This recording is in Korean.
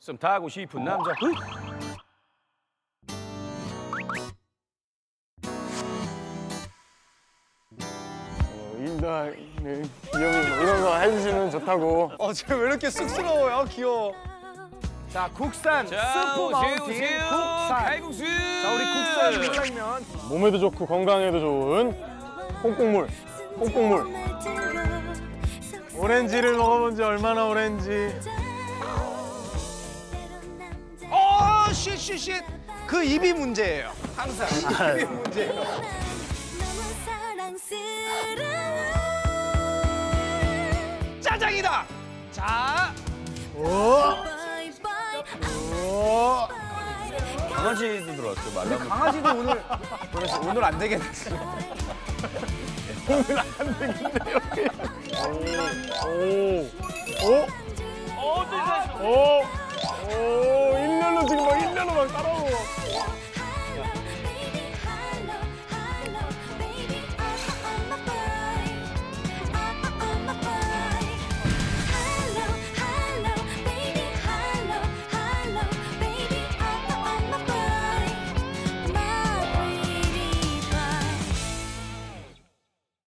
좀 더 하고 싶은 남자. 일단 네, 귀여운 이런 거 해주시면 좋다고. 쟤 왜 이렇게 쑥스러워요? 귀여워. 자, 국산 자, 스프 오세요, 마운틴 오세요. 국산. 칼국수. 자, 우리 국산 물냉면. 몸에도 좋고 건강에도 좋은 콩국물. 오렌지를 먹어본 지 얼마나 오렌지. 쉿. 그 입이 문제예요. 항상 입이 문제예요. 짜장이다. 자. 강아지도 들어왔어요. 말라면. 강아지도 오늘 안 되겠어. 오, 일렬로 지금 막 일렬로 막 따라오고